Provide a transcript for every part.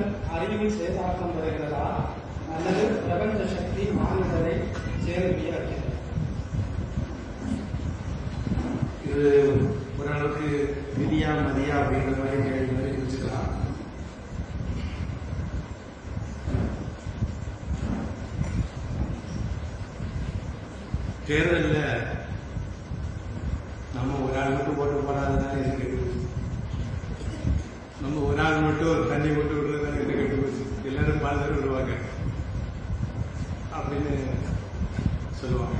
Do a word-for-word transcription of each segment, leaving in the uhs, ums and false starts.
அறிவின் செயலாக்கம் வருகிறதா அல்லது பிரபஞ்ச சக்தி மாநிலரை சேருவிய வைக்கிறது? இது ஓரளவுக்கு விதியா மதியா அப்படின்ற மாதிரி கேள்வி மாதிரி யோசிக்கலாம். தேர்தல்ல நம்ம ஒரு ஆள் மட்டும் போட்டு போடாததான் இருக்கு. நம்ம ஒரு ஆள் மட்டும் தண்ணி போட்டு விடுறதுதான் என்ன கெட்டு போச்சு, எல்லாரும் பால் தர விடுவாங்க அப்படின்னு சொல்லுவாங்க.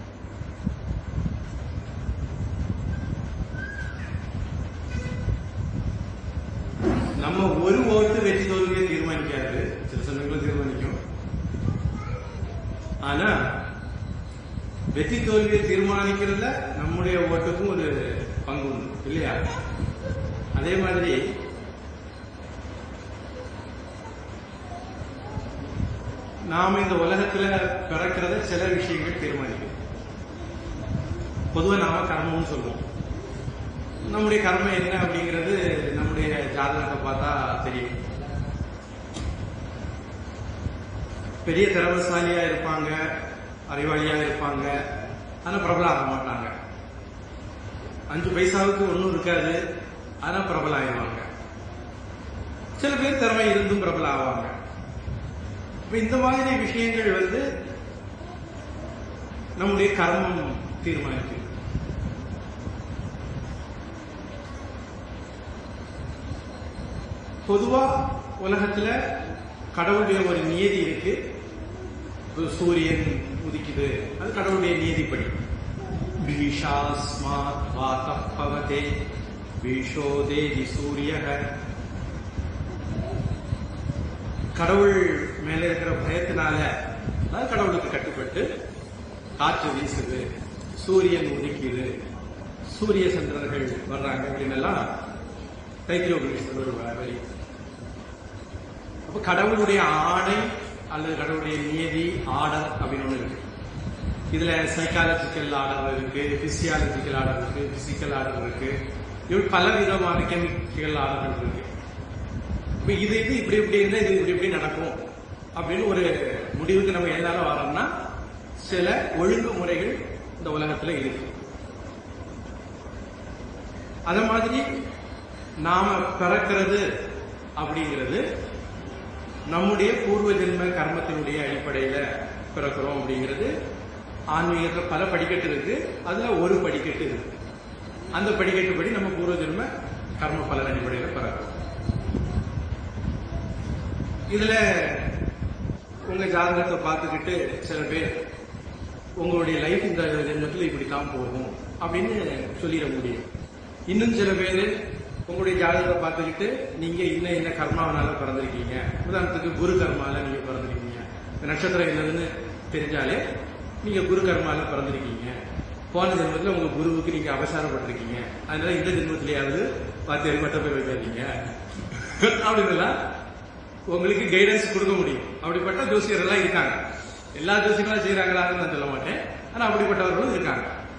நம்ம ஒரு ஓட்டு வெற்றி தோல்வியை தீர்மானிக்காது, சில சமயங்களும் தீர்மானிக்கும். ஆனா வெற்றி தோல்வியை தீர்மானிக்கிறதுல நம்முடைய ஓட்டுக்கும் ஒரு பங்கு உண்டு இல்லையா? அதே மாதிரி நாம இந்த உலகத்துல பிறக்கிறத சில விஷயங்கள் தீர்மானிக்கும். பொதுவாக நாம கர்மம்னு சொல்லுவோம். நம்முடைய கர்மம் என்ன அப்படிங்கிறது நம்முடைய ஜாதகத்தை பார்த்தா தெரியும். பெரிய திறமசாலியா இருப்பாங்க, அறிவாளியா இருப்பாங்க, ஆனா பிரபலம் ஆக மாட்டாங்க. அஞ்சு பைசாவுக்கு ஒன்றும் இருக்காது, ஆனா பிரபலம் ஆயிடுவாங்க. சில பேர் திறமை இருந்தும் பிரபலம் ஆவாங்க. இப்ப இந்த மாதிரி விஷயங்கள் வந்து நம்முடைய கர்மம் தீர்மானிக்கும். பொதுவா உலகத்துல கடவுளுடைய ஒரு நியதி இருக்கு. சூரியன் உதிக்குது, அது கடவுளுடைய நீதிப்படி. பீஷாஸ்மாத் வாதப் பவதே பீஷோதேதி சூரியக. கடவுள் மேல இருக்கிற பயத்தினால அதாவது கடவுளுக்கு கட்டுப்பட்டு காற்று வீசுது, சூரியன் உதிக்குது, சூரிய சந்திரர்கள் வர்றாங்க அப்படின்னு எல்லாம் தைத்தியோபனிஷத்துல ஒரு வரி. அப்ப கடவுளுடைய ஆணை அல்லது கடவுளுடைய நியதி ஆர்டர் அப்படின்னு ஒண்ணு இருக்கு. இதுல சைக்காலஜிக்கல் ஆர்டர் இருக்கு, பிசியாலஜிக்கல் ஆர்டர் இருக்கு, பிசிக்கல் ஆர்டர் இருக்கு, இப்படி பல விதமான கெமிக்கல் ஆர்டர்கள் இருக்கு. இப்ப இது இது இப்படி இப்படி இருந்தா இது இப்படி இப்படி நடக்கும் அப்படின்னு ஒரு முடிவுக்கு நம்ம எல்லாரும் வரோம்னா சில ஒழுங்குமுறைகள் இந்த உலகத்துல இருக்கு. அத மாதிரி நாம பிறக்கிறது அப்படிங்கிறது நம்முடைய பூர்வ ஜென்ம கர்மத்தினுடைய அடிப்படையில பிறக்கிறோம் அப்படிங்கிறது ஆன்மீகத்தில் பல படிக்கட்டு இருக்கு. அதுல ஒரு படிக்கட்டு இருக்கு. அந்த படிக்கட்டுப்படி நம்ம பூர்வ ஜென்ம கர்ம பலன் அடிப்படையில பிறக்கிறோம். இதுல உங்க ஜாதகத்தை பார்த்துக்கிட்டு சில பேர் உங்களுடைய லைஃப் இந்த ஜென்மத்தில் இப்படித்தான் போகும் அப்படின்னு சொல்லிட முடியும். இன்னும் சில பேர் உங்களுடைய ஜாதகத்தை பார்த்துக்கிட்டு நீங்க இன்னும் என்ன கர்மாவனால பிறந்திருக்கீங்க, உதாரணத்துக்கு குரு கர்மால நீங்க பிறந்திருக்கீங்க, நட்சத்திரம் என்னதுன்னு தெரிஞ்சாலே நீங்க குரு கர்மால பிறந்திருக்கீங்க, போன ஜென்மத்தில் உங்க குருவுக்கு நீங்க அவசரப்பட்டிருக்கீங்க, அதனால இந்த ஜென்மத்திலேயாவது பார்த்து மட்டும் போய் வைக்காதீங்க அப்படின்னு உங்களுக்கு கைடன்ஸ் கொடுக்க முடியும். அப்படிப்பட்ட ஜோசியர் எல்லாம் இருக்காங்க. எல்லா ஜோசியர்களும் செய்யறாங்களான்னு நான் சொல்ல மாட்டேன், ஆனா அப்படிப்பட்டவர்களும் இருக்காங்க.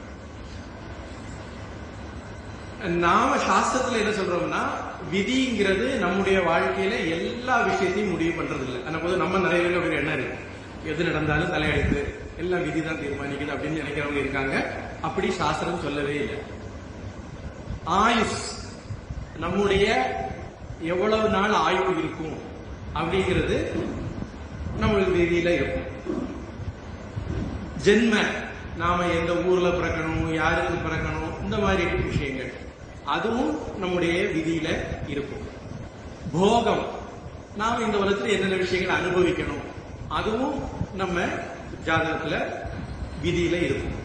நாம சாஸ்திரத்துல என்ன சொல்றோம்னா, விதிங்கிறது நம்முடைய வாழ்க்கையில எல்லா விஷயத்தையும் முடிவு பண்றது இல்லை. ஆனா போது நம்ம நிறைய பேர் அப்படி என்ன இருக்கு, எது நடந்தாலும் தலையெடுத்து எல்லாம் விதி தான் தீர்மானிக்குது அப்படின்னு நினைக்கிறவங்க இருக்காங்க. அப்படி சாஸ்திரம் சொல்லவே இல்லை. ஆயுஷ், நம்முடைய எவ்வளவு நாள் ஆயுள் இருக்கும் அப்படிங்கிறது நம்மளுக்கு விதியில இருக்கும். ஜென்ம, நாம எந்த ஊர்ல பிறக்கணும், யாருக்கு பிறக்கணும், இந்த மாதிரி விஷயங்கள் அதுவும் நம்முடைய விதியில இருக்கும். போகம், நாம இந்த உலகத்தில் என்னென்ன விஷயங்களை அனுபவிக்கணும், அதுவும் நம்ம ஜாதகத்துல விதியில இருக்கும்.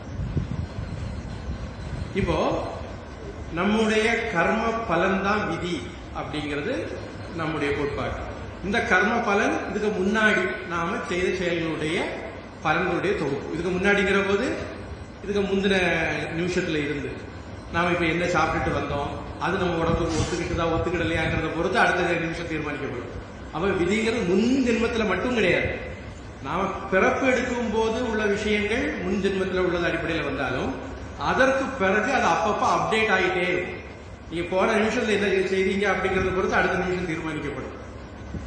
இப்போ நம்முடைய கர்ம பலன் தான் விதி அப்படிங்கிறது நம்முடைய கோட்பாடு. இந்த கர்ம பலன் இதுக்கு முன்னாடி நாம செய்த செயல்களுடைய பலன்களுடைய தொகுப்பு. இதுக்கு முன்னாடிங்கிற போது இதுக்கு முந்தின நிமிஷத்துல இருந்து நாம இப்ப என்ன சாப்பிட்டுட்டு வந்தோம், அது நம்ம உடம்புக்கு ஒத்துக்கிட்டுதா ஒத்துக்கிடலையாங்கிறத பொறுத்து அடுத்த நிமிஷம் தீர்மானிக்கப்படும். அப்ப விதிங்கிறது முன் ஜென்மத்துல மட்டும் கிடையாது. நாம பிறப்பு எடுக்கும் போது உள்ள விஷயங்கள் முன் ஜென்மத்தில் உள்ளது அடிப்படையில் வந்தாலும் அதற்கு பிறகு அது அப்பப்ப அப்டேட் ஆகிட்டே இருக்கும். நீங்க போன நிமிஷத்துல என்ன செய்தீங்க அப்படிங்கறத பொறுத்து அடுத்த நிமிஷம் தீர்மானிக்கப்படும்.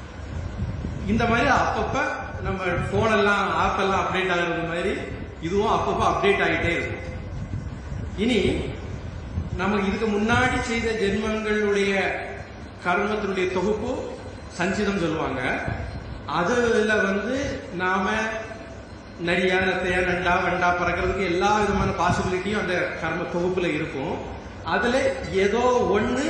இந்த மாதிரி அப்பப்ப நம்ம போன் எல்லாம் ஆப் எல்லாம் அப்டேட் ஆகுறது மாதிரி இதுவும் அப்பப்ப அப்டேட் ஆகிட்டே இருக்கும். இனி நம்ம இதுக்கு முன்னாடி செய்த ஜென்மங்களுடைய கர்மத்தினுடைய தொகுப்பு சஞ்சிதம் சொல்லுவாங்க. அதுல வந்து நாம நரியா நத்தையா நண்டா வண்டா பறக்கிறதுக்கு எல்லா விதமான பாசிபிலிட்டியும் அந்த கர்ம தொகுப்புல இருக்கும். அதுல ஏதோ ஒண்ணு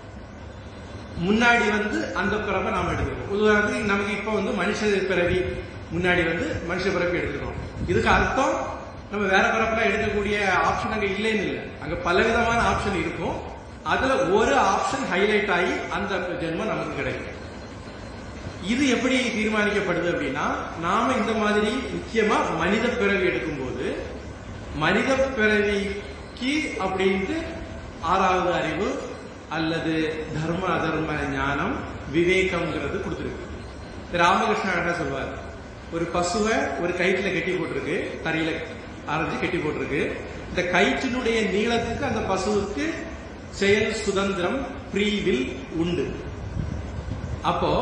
முன்னாடி வந்து அந்த பிறப்பை நாம எடுத்துக்கணும். உதாரணத்துக்கு நமக்கு இப்ப வந்து மனுஷ பிறவி முன்னாடி வந்து மனுஷ பிறவி எடுத்துக்கணும். இதுக்கு அர்த்தம் நம்ம வேற பிறப்பெல்லாம் எடுக்கக்கூடிய ஆப்ஷன் அங்க இல்லைன்னு இல்லை, அங்க பலவிதமான ஆப்ஷன் இருக்கும். அதுல ஒரு ஆப்ஷன் ஹைலைட் ஆகி அந்த ஜென்மம் நமக்கு கிடைக்கும். இது எப்படி தீர்மானிக்கப்படுது அப்படின்னா, நாம இந்த மாதிரி முக்கியமா மனித பிறவி எடுக்கும் போது மனித பிறவிக்கு அப்படின்ட்டு ஆறாவது அறிவு அல்லது தர்ம அதர்ம ஞானம் விவேகம்ங்கிறது கொடுத்துருக்கு. ராமகிருஷ்ணன் என்ன சொல்வார், ஒரு பசுவை ஒரு கயிற்றுல கட்டி போட்டிருக்கு, தரையில அரைஞ்சு கட்டி போட்டிருக்கு. இந்த கயிற்றினுடைய நீளத்துக்கு அந்த பசுவுக்கு செயல் சுதந்திரம் ஃப்ரீவில் உண்டு. அப்போ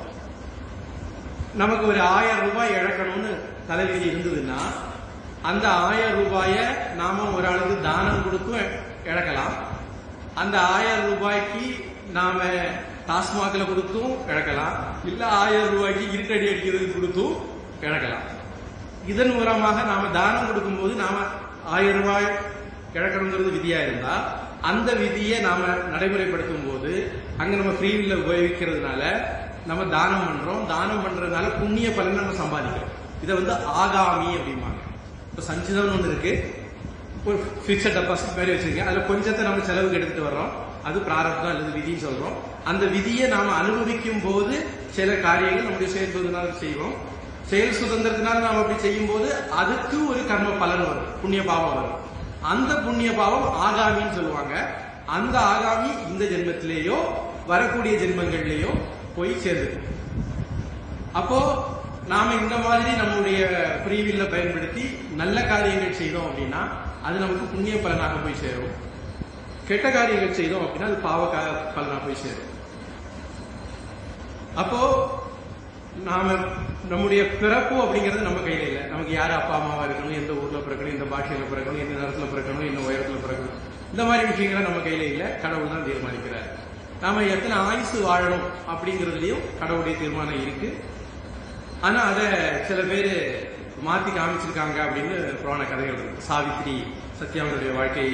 நமக்கு ஒரு ஆயிரம் ரூபாய் இழக்கணும்னு தலைவிதி இருந்ததுன்னா அந்த ஆயிரம் ரூபாய நாம ஒரு ஆளுக்கு தானம் கொடுத்தும் இழக்கலாம். அந்த ஆயிரம் ரூபாய்க்கு நாம டாஸ்மாக்ல கொடுத்தும் இழக்கலாம், இல்ல ஆயிரம் ரூபாய்க்கு இருட்டடி அடிக்கிறது கொடுத்தும் இழக்கலாம். இதன் மூலமாக நாம தானம் கொடுக்கும் போது நாம ஆயிரம் ரூபாய் இழக்கணுங்கிறது விதியா இருந்தா அந்த விதியை நாம நடைமுறைப்படுத்தும் போது அங்க நம்ம ஃப்ரீவில்ல உபயோகிக்கிறதுனால நம்ம தானம் பண்றோம். தானம் பண்றதுனால புண்ணிய பலன் நம்ம சம்பாதிக்கிறோம். இதை வந்து ஆகாமி அப்படிம்பாங்க. இப்ப சஞ்சிதம் ஒன்று இருக்கு, ஒரு பிக்சட் டெபாசிட் மாதிரி வச்சிருக்கேன், அதுல கொஞ்சத்தை நம்ம செலவுக்கு எடுத்துட்டு வர்றோம், அது பிராரப்தம் அல்லது விதின்னு சொல்றோம். அந்த விதியை நாம அனுபவிக்கும் போது சில காரியங்கள் நம்முடைய செயல் சுதந்திரத்தினால செய்வோம். செயல் சுதந்திரத்தினால நாம் அப்படி செய்யும் போது அதுக்கு ஒரு கர்ம பலன் வரும், புண்ணிய பாவம் வரும். அந்த புண்ணிய பாவம் ஆகாமின்னு சொல்லுவாங்க. அந்த ஆகாமி இந்த ஜென்மத்திலேயோ வரக்கூடிய ஜென்மங்கள்லயோ போய் சேர்ந்து, அப்போ நாம இந்த மாதிரி நம்முடைய ஃப்ரீவில்ல பயன்படுத்தி நல்ல காரியங்கள் செய்தோம் அப்படின்னா அது நமக்கு புண்ணிய பலனாக போய் சேரும். கெட்ட காரியங்கள் செய்தோம் அப்படின்னா அது பாவ பலனாக போய் சேரும். அப்போ நாம நம்முடைய பிறப்பு அப்படிங்கிறது நம்ம கையில இல்லை. நமக்கு யாரு அப்பா அம்மாவா இருக்கணும், எந்த ஊர்ல பிறக்கணும், எந்த பாஷையில பிறக்கணும், எந்த நேரத்துல பிறக்கணும், என்ன உயரத்துல பிறக்கணும், இந்த மாதிரி விஷயங்களை நம்ம கையில இல்லை, கடவுள் தான் தீர்மானிக்கிறார். நாம எத்தனை ஆயுசு வாழணும் அப்படிங்கறதுலயும் கடவுளுடைய தீர்மானம் இருக்கு. ஆனா அத சில பேரு மாத்தி காமிச்சிருக்காங்க அப்படின்னு புராண கதைகள் இருக்கு. சாவித்ரி சத்யாவனுடைய வாழ்க்கை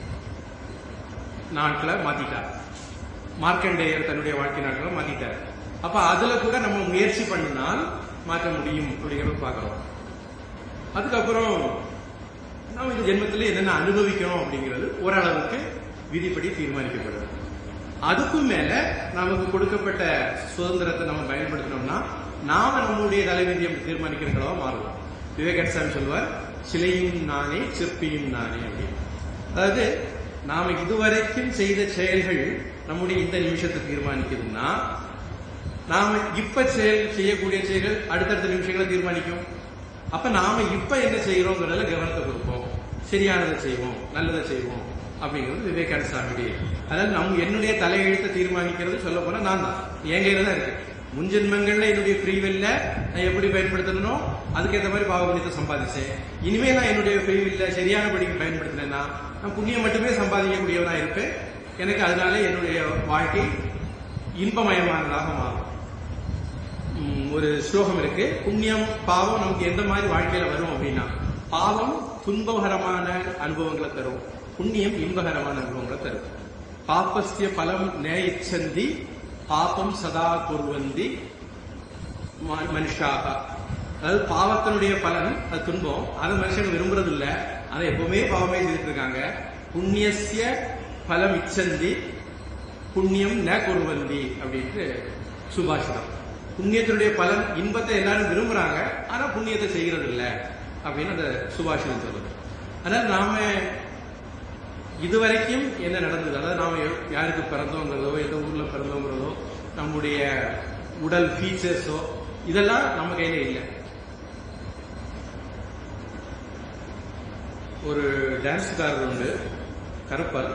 நாட்களை மாத்திட்டார், மார்க்கண்டேயர் தன்னுடைய வாழ்க்கை நாட்களை மாத்திட்டார். அப்ப அதுல கூட நம்ம முயற்சி பண்ணினால் மாற்ற முடியும் அப்படிங்கறது பாக்குறோம். அதுக்கப்புறம் நம்ம இந்த ஜென்மத்திலே என்னென்ன அனுபவிக்கணும் அப்படிங்கிறது ஓரளவுக்கு விதிப்படி தீர்மானிக்கப்படுது. அதுக்கும் மேல நமக்கு கொடுக்கப்பட்ட சுதந்திரத்தை நம்ம பயன்படுத்தினோம்னா நாம நம்முடைய தலைவிதியை தீர்மானிக்கிறவங்களா மாறுவோம். விவேகானந்தர் சொல்வார், சிலையும் நானே சிற்பியும் நானே அப்படின்னு. அதாவது நாம இதுவரைக்கும் செய்த செயல்கள் நம்முடைய இந்த நிமிஷத்தை தீர்மானிக்குதுன்னா நாம இப்ப செயல் செய்யக்கூடிய செயல்கள் அடுத்தடுத்த நிமிஷங்களை தீர்மானிக்கும். அப்ப நாம இப்ப என்ன செய்யறோங்கிறதுல கவனத்தை கொடுப்போம், சரியானதை செய்வோம், நல்லதை செய்வோம் அப்படிங்கிறது விவேகானந்த சாமியுடைய. அதாவது நம்ம என்னுடைய தலையெழுத்தை தீர்மானிக்கிறது சொல்ல போனா நான் தான், என் கையில தான் இருக்கு. முன்ஜென்மங்கள்ல என்னுடைய ஃப்ரீவில்ல நான் எப்படி பயன்படுத்தணும் அதுக்கேற்ற மாதிரி பாவபுண்ணியத்தை சம்பாதிச்சேன். இனிமே நான் என்னுடைய ஃப்ரீவில்ல சரியான படிக்கு பயன்படுத்தினேன்னா நான் புண்ணியம் மட்டுமே சம்பாதிக்கக்கூடியவனா இருப்பேன். எனக்கு அதனால என்னுடைய வாழ்க்கை இன்பமயமானதாக மாறும். ஒரு ஸ்லோகம் இருக்கு, புண்ணியம் பாவம் நமக்கு எந்த மாதிரி வாழ்க்கையில வரும் அப்படின்னா, பாவம் துன்பகரமான அனுபவங்களை தரும், புண்ணியம் இன்பகரமான அனுபவங்களை தரும். பாப்பஸ்ய பலம் நேயச்சந்தி பாப்பம் சதா குர்வந்தி மனுஷாக. அதாவது பாவத்தினுடைய பலன் அது துன்பம், அதை மனுஷன் விரும்புறது இல்ல, அதை எப்பவுமே பாவமே செய்துட்டு இருக்காங்க. புண்ணியசிய பலம் இச்சந்தி புண்ணியம் ந குர்வந்தி அப்படின்ட்டு சுபாஷிதம். புண்ணியத்தினுடைய பலன் இன்பத்தை எல்லாரும் விரும்புறாங்க, ஆனா புண்ணியத்தை செய்கிறது இல்லை அப்படின்னு அந்த சுபாஷிதம் சொல்லுது. அதனால நாம இதுவரைக்கும் என்ன நடந்தது, அதாவது நாம யாருக்கு பிறந்தோங்கிறதோ எந்த ஊர்ல பிறந்தோங்கிறதோ நம்முடைய உடல் ஃபீச்சர்ஸோ இதெல்லாம் நம்ம கையில இல்லை. ஒரு டான்ஸ்காரர் உண்டு, கருப்பர்,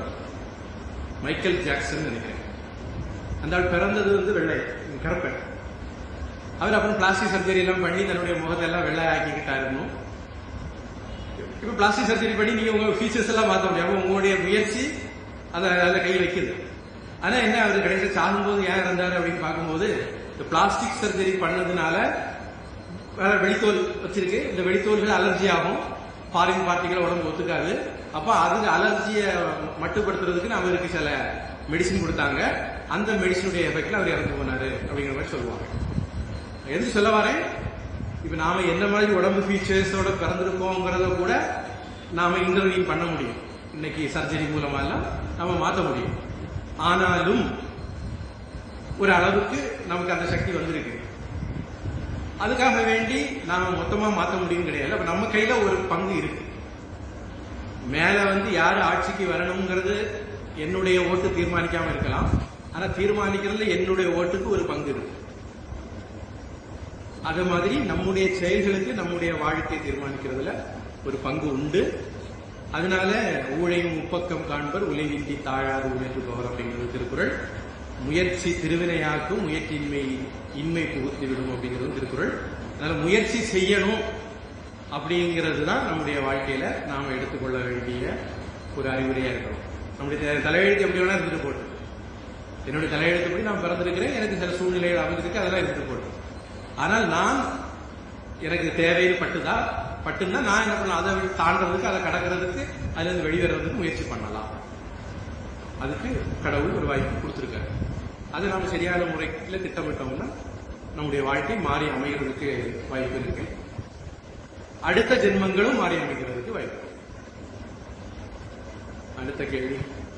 மைக்கேல் ஜாக்சன் நினைக்கிறேன். அந்த ஆள் பிறந்தது வந்து வெள்ளை, கருப்பன். அவர் அப்புறம் பிளாஸ்டிக் சர்ஜரி எல்லாம் பண்ணி தன்னுடைய முகத்தை எல்லாம் வெள்ளை ஆக்கிக்கிட்டாருன்னு. இப்ப பிளாஸ்டிக் சர்ஜரி பண்ணி நீங்க உங்க ஃபீச்சர்ஸ் எல்லாம் மாற்ற முடியாது, உங்களுடைய முயற்சி அதை அதில் கை வைக்குது. ஆனா என்ன, அவர் கடைசி சாகும்போது ஏன் இறந்தாரு அப்படின்னு பார்க்கும்போது, இந்த பிளாஸ்டிக் சர்ஜரி பண்ணதுனால வெளித்தோல் வச்சிருக்கு, இந்த வெளித்தோல்கள் அலர்ஜி ஆகும், ஃபாரின் பார்ட்டிகளை உடம்பு ஒத்துக்காது. அப்ப அதுக்கு அலர்ஜியை மட்டுப்படுத்துறதுக்கு அவருக்கு சில மெடிசின் கொடுத்தாங்க. அந்த மெடிசனுடைய எஃபெக்ட்ல அவர் இறந்து போனாரு அப்படிங்கிற மாதிரி சொல்லுவாங்க. எதுக்கு சொல்ல வரேன், இப்ப நாம என்ன மாதிரி உடம்பு ஃபீச்சர்ஸோட பிறந்திருக்கோங்கிறத கூட நாம இன்டர்வியூ பண்ண முடியும், இன்னைக்கு சர்ஜரி மூலமா எல்லாம் நாம மாற்ற முடியும். ஆனாலும் ஒரு அளவுக்கு நமக்கு அந்த சக்தி வந்திருக்கு. அதுக்காக வேண்டி நாம மொத்தமா மாற்ற முடியும் கிடையாது. அப்ப நம்ம கையில ஒரு பங்கு இருக்கு. மேல வந்து யாரு ஆட்சிக்கு வரணுங்கிறது என்னுடைய ஓட்டு தீர்மானிக்காம இருக்கலாம், ஆனா தீர்மானிக்கிறதுல என்னுடைய ஓட்டுக்கு ஒரு பங்கு இருக்கு. அது மாதிரி நம்முடைய செயல்களுக்கு நம்முடைய வாழ்க்கையை தீர்மானிக்கிறதுல ஒரு பங்கு உண்டு. அதனால ஊழையும் முப்பக்கம் காண்பர் உலைவின்றி தாழாது உழைத்து போவர் அப்படிங்கிறது திருக்குறள். முயற்சி திருவினையாக்கும், முயற்சியின்மை இன்மை புகுத்தி விடும் அப்படிங்கிறது திருக்குறள். அதனால முயற்சி செய்யணும் அப்படிங்கிறது தான் நம்முடைய வாழ்க்கையில நாம எடுத்துக்கொள்ள வேண்டிய ஒரு அறிவுரையா இருக்கணும். நம்முடைய தலையெழுத்து எப்படி வேணா இருந்துட்டு போட்டு, என்னுடைய தலையெழுத்துப்படி நான் பிறந்திருக்கிறேன், எனக்கு சில சூழ்நிலைகள் அமைந்திருக்கு, அதெல்லாம் இருந்துட்டு போட்டு. ஆனால் நான் எனக்கு தேவைன்னு பட்டுதா பட்டுன்னா நான் என்ன பண்ணலாம், அதை தாண்டறதுக்கு, அதை கடக்கிறதுக்கு, அதுல இருந்து வெளிவரதுக்கு முயற்சி பண்ணலாம். அதுக்கு கடவுள் ஒரு வாய்ப்பு கொடுத்திருக்காரு. அதை நாம சரியான முறையில் திட்டமிட்டோம்னா நம்முடைய வாழ்க்கை மாறி அமைகிறதுக்கு வாய்ப்பு இருக்கு. அடுத்த ஜென்மங்களும் மாறி அமைக்கிறதுக்கு வாய்ப்பு. அடுத்த கேள்வி.